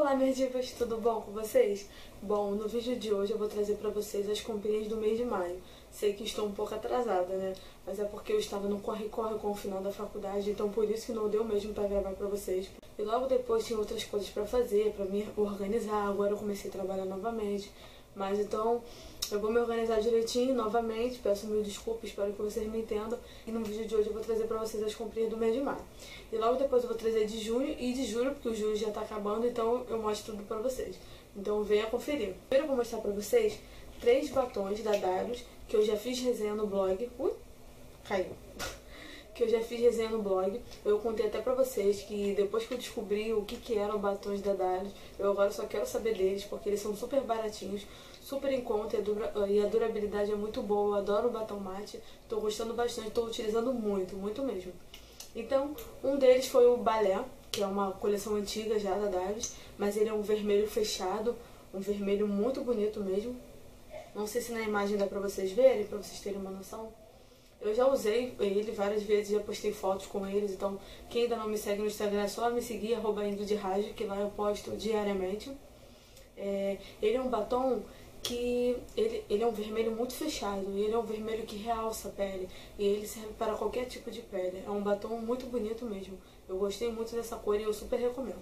Olá, minhas divas, tudo bom com vocês? Bom, no vídeo de hoje eu vou trazer pra vocês as comprinhas do mês de maio. Sei que estou um pouco atrasada, né? Mas é porque eu estava no corre-corre com o final da faculdade, então por isso que não deu mesmo pra gravar pra vocês. E logo depois tinha outras coisas pra fazer, pra me organizar. Agora eu comecei a trabalhar novamente. Mas então eu vou me organizar direitinho novamente, peço mil desculpas, espero que vocês me entendam. E no vídeo de hoje eu vou trazer pra vocês as comprinhas do mês de maio. E logo depois eu vou trazer de junho e de julho, porque o julho já tá acabando, então eu mostro tudo pra vocês. Então venha conferir. Primeiro eu vou mostrar pra vocês 3 batons da Dylos, que eu já fiz resenha no blog. Caiu. Que eu já fiz resenha no blog. Eu contei até pra vocês que depois que eu descobri o que eram batons da Dylos, eu agora só quero saber deles, porque eles são super baratinhos, super em conta e a durabilidade é muito boa. Eu adoro o batom mate, tô gostando bastante, tô utilizando muito, muito mesmo. Então, um deles foi o Balé, que é uma coleção antiga já da Dylos, mas ele é um vermelho fechado, um vermelho muito bonito mesmo. Não sei se na imagem dá pra vocês verem, pra vocês terem uma noção. Eu já usei ele várias vezes, já postei fotos com eles, então quem ainda não me segue no Instagram é só me seguir, @IngridRaggio, que lá eu posto diariamente. Ele é um batom que ele é um vermelho muito fechado, e ele é um vermelho que realça a pele, e ele serve para qualquer tipo de pele. É um batom muito bonito mesmo. Eu gostei muito dessa cor e eu super recomendo.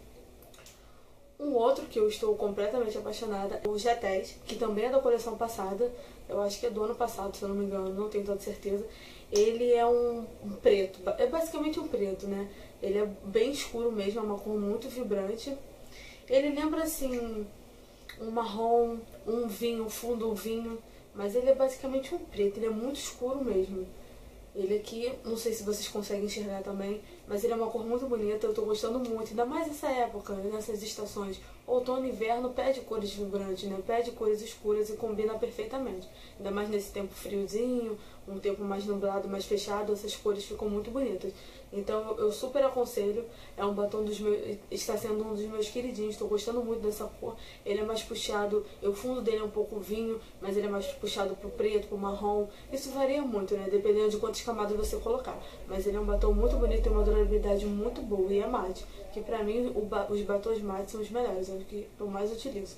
Um outro que eu estou completamente apaixonada é o G10, que também é da coleção passada. Eu acho que é do ano passado, se eu não me engano, não tenho tanta certeza. Ele é um preto, é basicamente um preto, né? Ele é bem escuro mesmo, é uma cor muito vibrante. Ele lembra, assim, um marrom, um vinho, um fundo vinho, mas ele é basicamente um preto, ele é muito escuro mesmo. Ele aqui, não sei se vocês conseguem enxergar também, mas ele é uma cor muito bonita, eu tô gostando muito, ainda mais nessa época, nessas estações. Outono e inverno pede cores vibrantes, né? Pede cores escuras e combina perfeitamente. Ainda mais nesse tempo friozinho, um tempo mais nublado, mais fechado, essas cores ficam muito bonitas. Então eu super aconselho, é um batom dos meus, está sendo um dos meus queridinhos, tô gostando muito dessa cor. Ele é mais puxado, o fundo dele é um pouco vinho, mas ele é mais puxado pro preto, pro marrom. Isso varia muito, né? Dependendo de quantas camadas você colocar. Mas ele é um batom muito bonito, tem uma durabilidade muito boa e é mate. Que pra mim os batons mates são os melhores, é o que eu mais utilizo.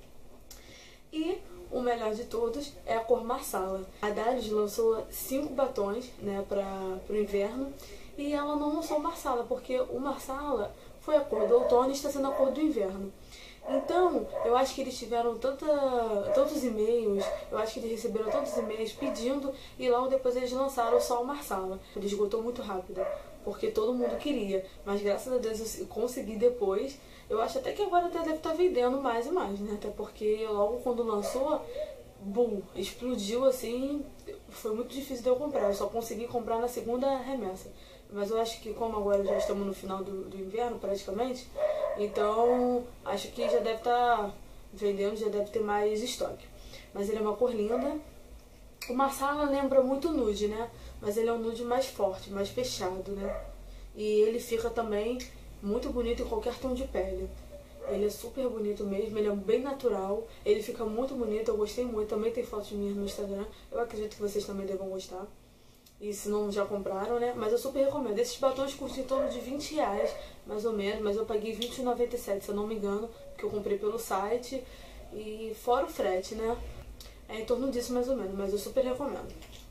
E o melhor de todos é a cor Marsala. A Dylos lançou 5 batons, né, para o inverno, e ela não lançou Marsala, porque o Marsala foi a cor do outono e está sendo a cor do inverno. Então, eu acho que eles tiveram tantos e-mails, eu acho que eles receberam tantos e-mails pedindo, e logo depois eles lançaram só o Marsala. Ele esgotou muito rápido, porque todo mundo queria, mas graças a Deus eu consegui depois. Eu acho até que agora até deve estar vendendo mais e mais, né? Até porque logo quando lançou, bum, explodiu assim, foi muito difícil de eu comprar. Eu só consegui comprar na segunda remessa. Mas eu acho que como agora já estamos no final do inverno praticamente, então acho que já deve estar vendendo, já deve ter mais estoque. Mas ele é uma cor linda. O Marsala lembra muito nude, né? Mas ele é um nude mais forte, mais fechado, né? E ele fica também muito bonito em qualquer tom de pele. Ele é super bonito mesmo, ele é bem natural, ele fica muito bonito, eu gostei muito. Também tem fotos minhas no Instagram, eu acredito que vocês também devam gostar. E se não já compraram, né? Mas eu super recomendo. Esses batons custam em torno de R$20, mais ou menos, mas eu paguei R$20,97, se eu não me engano, porque eu comprei pelo site. E fora o frete, né? É em torno disso mais ou menos, mas eu super recomendo.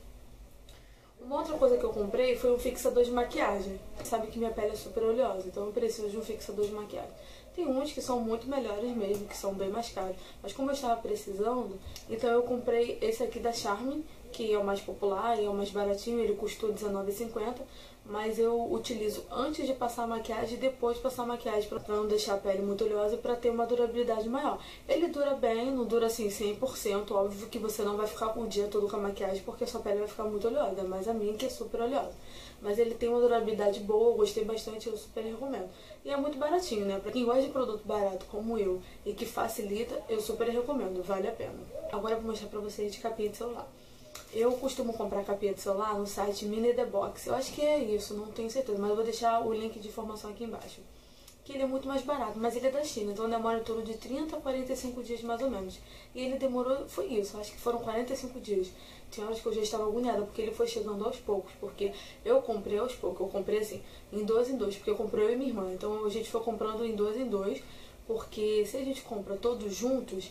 Uma outra coisa que eu comprei foi um fixador de maquiagem. Sabe que minha pele é super oleosa, então eu preciso de um fixador de maquiagem. Tem uns que são muito melhores mesmo, que são bem mais caros. Mas como eu estava precisando, então eu comprei esse aqui da Charme, que é o mais popular e é o mais baratinho, ele custou R$19,50. Mas eu utilizo antes de passar a maquiagem e depois de passar a maquiagem, pra não deixar a pele muito oleosa e pra ter uma durabilidade maior. Ele dura bem, não dura assim 100%, óbvio que você não vai ficar o dia todo com a maquiagem porque a sua pele vai ficar muito oleosa, mas a minha que é super oleosa. Mas ele tem uma durabilidade boa, eu gostei bastante, eu super recomendo. E é muito baratinho, né? Pra quem gosta de produto barato como eu e que facilita, eu super recomendo, vale a pena. Agora eu vou mostrar pra vocês de capinha de celular. Eu costumo comprar capinha de celular no site Mini The Box. Eu acho que é isso, não tenho certeza, mas eu vou deixar o link de informação aqui embaixo. Que ele é muito mais barato, mas ele é da China, então demora em torno de 30 a 45 dias mais ou menos. E ele demorou, foi isso, acho que foram 45 dias. Tinha horas que eu já estava agoniada, porque ele foi chegando aos poucos, porque eu comprei aos poucos, eu comprei assim, em dois, porque eu comprei eu e minha irmã. Então a gente foi comprando em dois, porque se a gente compra todos juntos,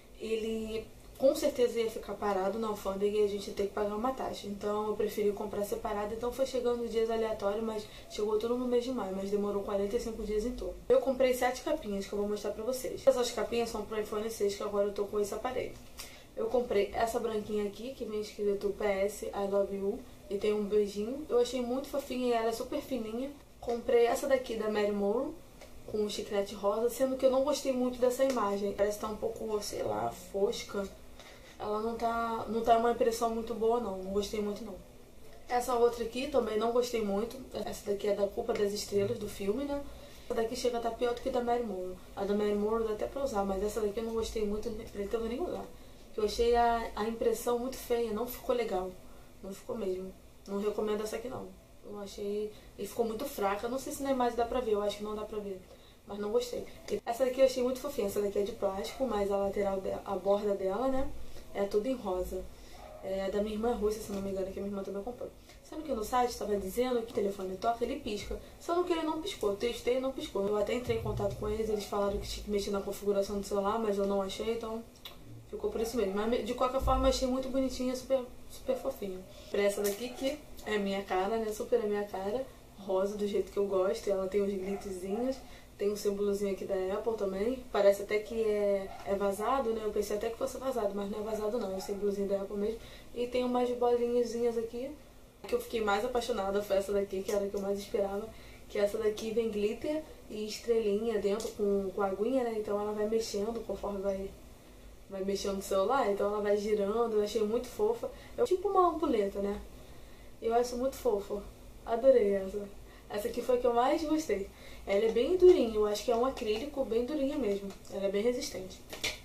ele com certeza ia ficar parado na alfândega e a gente ia ter que pagar uma taxa. Então eu preferi comprar separado, então foi chegando dias aleatórios, mas chegou tudo no mês de maio, mas demorou 45 dias em todo. Eu comprei 7 capinhas que eu vou mostrar pra vocês. Essas capinhas são pro iPhone 6, que agora eu tô com esse aparelho. Eu comprei essa branquinha aqui, que vem escrito PS, I love you, e tem um beijinho. Eu achei muito fofinha e ela é super fininha. Comprei essa daqui da Mary Morrow, com um chiclete rosa, sendo que eu não gostei muito dessa imagem. Parece que tá um pouco, sei lá, fosca. Ela não tá uma impressão muito boa não gostei muito não. Essa outra aqui também não gostei muito. Essa daqui é da Culpa das Estrelas, do filme, né? Essa daqui chega a estar pior do que a da Mary Morrow. A da Mary Morrow dá até pra usar, mas essa daqui eu não gostei muito, pretendo nem usar. Eu achei a impressão muito feia, não ficou legal. Não ficou mesmo. Não recomendo essa aqui não. Eu achei... E ficou muito fraca. Não sei se na imagem dá pra ver, eu acho que não dá pra ver. Mas não gostei. Essa daqui eu achei muito fofinha. Essa daqui é de plástico, mas a lateral, a borda dela, né? É tudo em rosa. É da minha irmã russa, se não me engano, que a minha irmã também comprou. Sabe que no site estava dizendo que o telefone toca, ele pisca. Só que ele não piscou. Eu testei e não piscou. Eu até entrei em contato com eles falaram que tinha que mexer na configuração do celular, mas eu não achei, então ficou por isso mesmo. Mas de qualquer forma, eu achei muito bonitinha, super, super fofinha. Pra essa daqui, que é minha cara, né? Super a minha cara. Rosa, do jeito que eu gosto. Ela tem uns glitterzinhos. Tem um símbolozinho aqui da Apple também. Parece até que é vazado, né? Eu pensei até que fosse vazado, mas não é vazado não. É o símbolozinho da Apple mesmo. E tem umas bolinhazinhas aqui. Que eu fiquei mais apaixonada foi essa daqui, que era a que eu mais esperava. Que essa daqui vem glitter e estrelinha dentro com aguinha, né? Então ela vai mexendo conforme vai mexendo no celular. Então ela vai girando. Eu achei muito fofa. Tipo uma ampulheta, né? Eu acho muito fofo. Adorei essa. Essa aqui foi a que eu mais gostei. Ela é bem durinha, eu acho que é um acrílico bem durinha mesmo. Ela é bem resistente.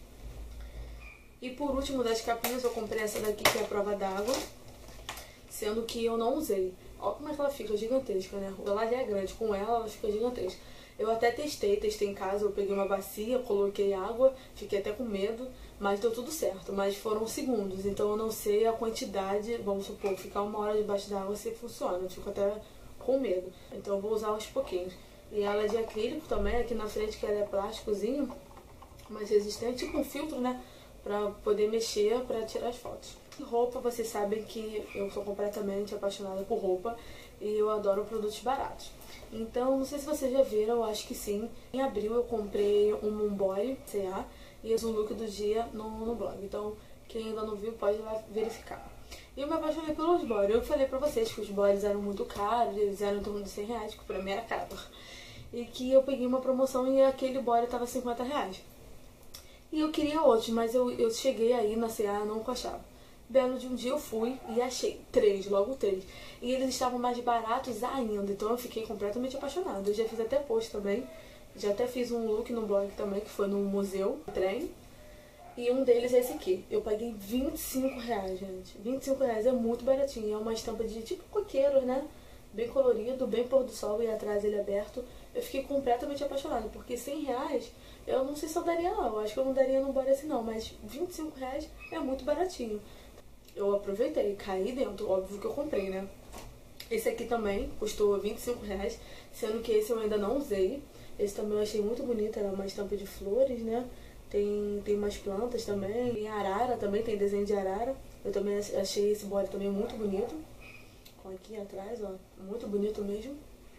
E por último das capinhas eu comprei essa daqui, que é a prova d'água. Sendo que eu não usei. Olha como é que ela fica gigantesca, né? Ela já é grande, com ela fica gigantesca. Eu até testei em casa, eu peguei uma bacia, coloquei água, fiquei até com medo, mas deu tudo certo. Mas foram segundos, então eu não sei a quantidade, vamos supor, ficar 1 hora debaixo da água se funciona. Eu fico até com medo, então eu vou usar aos pouquinhos. E ela é de acrílico também, aqui na frente que ela é plásticozinho, mais resistente, tipo um filtro, né? Pra poder mexer, pra tirar as fotos. E roupa, vocês sabem que eu sou completamente apaixonada por roupa e eu adoro produtos baratos. Então, não sei se vocês já viram, eu acho que sim. Em abril eu comprei um Moonboy CA e fiz um look do dia no blog. Então, quem ainda não viu pode ir lá verificar. E eu me apaixonei pelos bodies. Eu falei pra vocês que os bodies eram muito caros, eles eram em torno de 100 reais, que pra mim era caro. E que eu peguei uma promoção e aquele body tava 50 reais. E eu queria outros, mas eu cheguei aí na CA e não achava. Belo de um dia eu fui e achei 3, logo 3. E eles estavam mais baratos ainda, então eu fiquei completamente apaixonada. Eu já fiz até post também, já até fiz um look no blog também, que foi no museu, no trem. E um deles é esse aqui. Eu paguei 25 reais, gente. 25 reais é muito baratinho. É uma estampa de tipo coqueiro, né? Bem colorido, bem pôr do sol e atrás ele aberto. Eu fiquei completamente apaixonada, porque 100 reais eu não sei se eu daria não. Eu acho que eu não daria num body assim não, mas 25 reais é muito baratinho. Eu aproveitei, caí dentro, óbvio que eu comprei, né? Esse aqui também custou 25 reais, sendo que esse eu ainda não usei. Esse também eu achei muito bonito, era uma estampa de flores, né? Tem umas plantas também, tem arara também, tem desenho de arara. Eu também achei esse body também muito bonito. Aqui atrás, ó, muito bonito mesmo.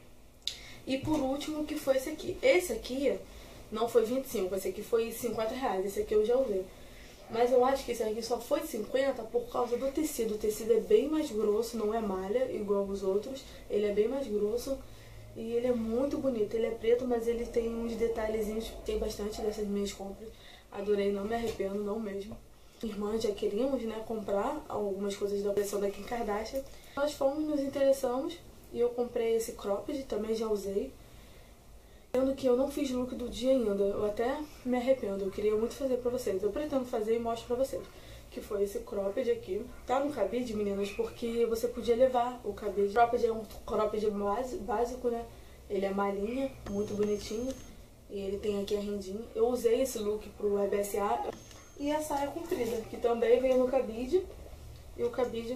E por último, que foi esse aqui. Esse aqui não foi 25, esse aqui foi 50 reais, esse aqui eu já usei. Mas eu acho que esse aqui só foi 50 por causa do tecido. O tecido é bem mais grosso, não é malha igual os outros. Ele é bem mais grosso e ele é muito bonito. Ele é preto, mas ele tem uns detalhezinhos. Tem bastante dessas minhas compras. Adorei, não me arrependo, não mesmo. Minha irmã já queríamos, né, comprar algumas coisas da coleção da Kim Kardashian. Nós fomos, nos interessamos e eu comprei esse cropped, também já usei. Sendo que eu não fiz look do dia ainda, eu até me arrependo, eu queria muito fazer pra vocês. Eu pretendo fazer e mostro pra vocês. Que foi esse cropped aqui. Tá no cabide, meninas, porque você podia levar o cabide. O cropped é um cropped básico, né? Ele é malinha, muito bonitinho. E ele tem aqui a rendinha. Eu usei esse look pro EBSA. E a saia comprida, que também veio no cabide. E o cabide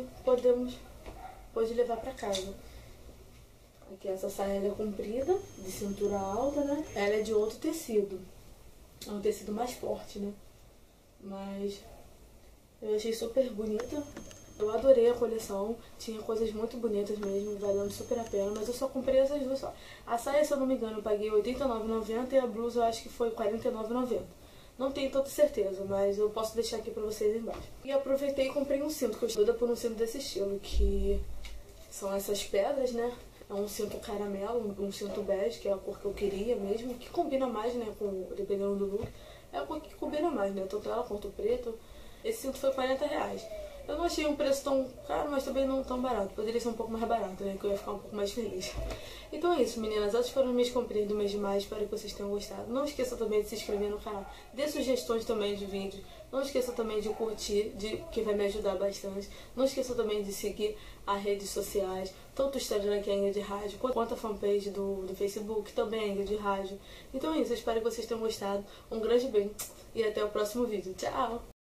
pode levar pra casa. Aqui essa saia é comprida, de cintura alta, né? Ela é de outro tecido. É um tecido mais forte, né? Mas eu achei super bonita. Eu adorei a coleção, tinha coisas muito bonitas mesmo, valendo super a pena, mas eu só comprei essas duas só. A saia, se eu não me engano, eu paguei R$ 89,90 e a blusa eu acho que foi R$ 49,90. Não tenho tanta certeza, mas eu posso deixar aqui pra vocês embaixo. E aproveitei e comprei um cinto, que eu estou doida por um cinto desse estilo, que são essas pedras, né? É um cinto caramelo, um cinto bege, que é a cor que eu queria mesmo, que combina mais, né, dependendo do look. É a cor que combina mais, né, tanto ela quanto o preto. Esse cinto foi R$ 40. Eu não achei um preço tão caro, mas também não tão barato. Poderia ser um pouco mais barato, né? Que eu ia ficar um pouco mais feliz. Então é isso, meninas. Essas foram minhas comprinhas do mês de maio. Espero que vocês tenham gostado. Não esqueça também de se inscrever no canal. Dê sugestões também de vídeos. Não esqueça também de curtir, que vai me ajudar bastante. Não esqueça também de seguir as redes sociais. Tanto o Instagram, que é a Ingrid Rádio, quanto a fanpage do Facebook, também é Ingrid Rádio. Então é isso. Eu espero que vocês tenham gostado. Um grande beijo e até o próximo vídeo. Tchau!